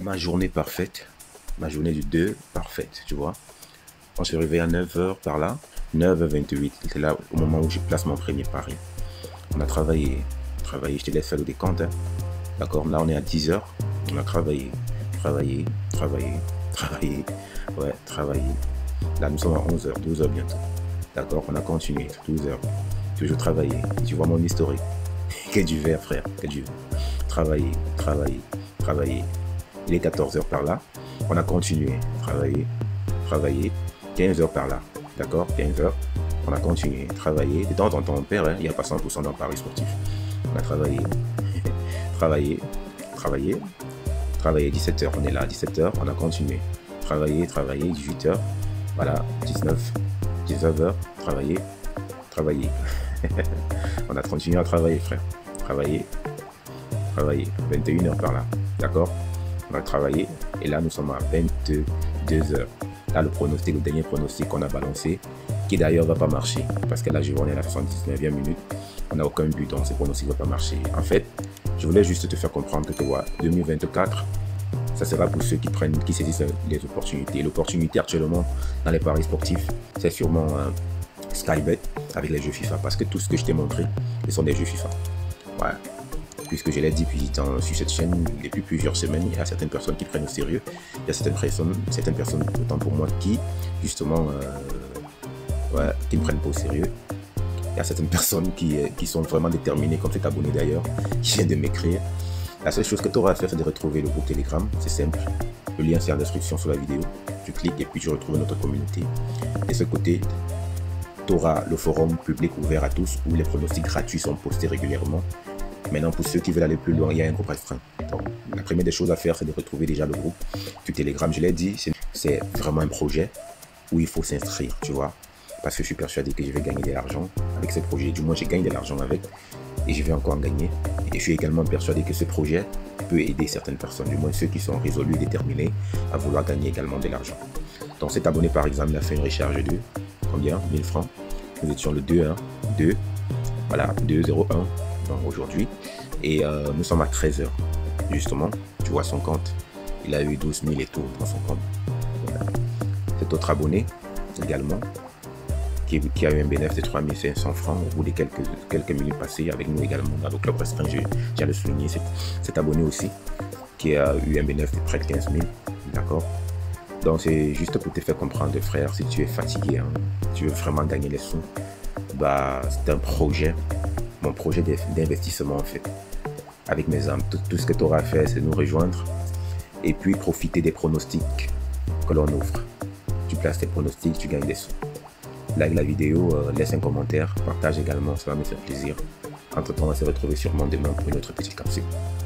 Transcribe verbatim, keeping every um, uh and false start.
ma journée parfaite, ma journée du deux parfaite, tu vois. On se réveille à neuf heures par là, neuf heures vingt-huit, c'est là au moment où je place mon premier pari. On a travaillé, travaillé, je te laisse faire le décompte, hein. D'accord, là on est à dix heures, on a travaillé, travaillé, travaillé, travaillé, ouais, travaillé. Là nous sommes à onze heures, douze heures bientôt. D'accord, on a continué, douze heures, toujours travaillé. Tu vois mon historique. Que du verre, frère, que du verre. Travailler, travailler, travailler. Il est quatorze heures par là. On a continué, travailler, travailler. quinze heures par là. D'accord, quinze heures. On a continué, travailler. De temps en temps, on perd, hein. Il n'y a pas cent pour cent dans le pari sportif. On a travaillé, travaillé, travaillé, travaillé. dix-sept heures, on est là, à dix-sept heures. On a continué, travailler, travailler. dix-huit heures. Voilà, dix-neuf, dix-neuf heures. Travailler, travailler. On a continué à travailler, frère. Travailler, travailler. vingt et une heures par là. D'accord? On a travaillé. Et là, nous sommes à vingt-deux heures. Là, le pronostic, le dernier pronostic qu'on a balancé, qui d'ailleurs ne va pas marcher. Parce que là, je vois, on est à la soixante-dix-neuvième minute. On n'a aucun but, donc ce pronostic ne va pas marcher. En fait, je voulais juste te faire comprendre que tu vois, deux mille vingt-quatre, ça sera pour ceux qui prennent, qui saisissent les opportunités. L'opportunité actuellement dans les paris sportifs, c'est sûrement euh, Skybet avec les jeux FIFA. Parce que tout ce que je t'ai montré, ce sont des jeux FIFA. Ouais. Puisque je l'ai dit puis sur cette chaîne depuis plusieurs semaines, il y a certaines personnes qui prennent au sérieux, il y a certaines personnes, certaines personnes autant pour moi qui justement euh, ouais, qui ne prennent pas au sérieux. Il y a certaines personnes qui, qui sont vraiment déterminées, comme cet abonné d'ailleurs, qui vient de m'écrire. La seule chose que tu auras à faire, c'est de retrouver le groupe Telegram, c'est simple. Le lien c'est en description sous la vidéo. Tu cliques et puis tu retrouves notre communauté. De ce côté, tu auras le forum public ouvert à tous où les pronostics gratuits sont postés régulièrement. Maintenant, pour ceux qui veulent aller plus loin, il y a un groupe restreint. Donc, la première des choses à faire, c'est de retrouver déjà le groupe du Telegram. Je l'ai dit, c'est vraiment un projet où il faut s'inscrire, tu vois. Parce que je suis persuadé que je vais gagner de l'argent avec ce projet. Du moins, j'ai gagné de l'argent avec et je vais encore en gagner. Et je suis également persuadé que ce projet peut aider certaines personnes, du moins ceux qui sont résolus et déterminés à vouloir gagner également de l'argent. Donc, cet abonné, par exemple, il a fait une recharge de combien? mille francs. Nous étions le deux un, deux, voilà, deux zéro un. Donc aujourd'hui, et euh, nous sommes à treize heures, justement, tu vois son compte, il a eu douze mille et tout dans son compte. Voilà. Cet autre abonné, également, qui, qui a eu un bénéfice de trois mille cinq cents francs au bout de quelques, quelques minutes passées avec nous également dans le club restreint, j'ai à le souligner, cet, cet abonné aussi, qui a eu un bénéfice de près de quinze mille, d'accord. Donc c'est juste pour te faire comprendre, frère, si tu es fatigué, hein, tu veux vraiment gagner les sous, bah c'est un projet. Mon projet d'investissement en fait, avec mes âmes. Tout, tout ce que tu auras à faire, c'est nous rejoindre et puis profiter des pronostics que l'on offre. Tu places tes pronostics, tu gagnes des sous. Like la vidéo, euh, laisse un commentaire, partage également, ça va me faire plaisir. Entre temps, on va se retrouver sûrement demain pour une autre petite capsule.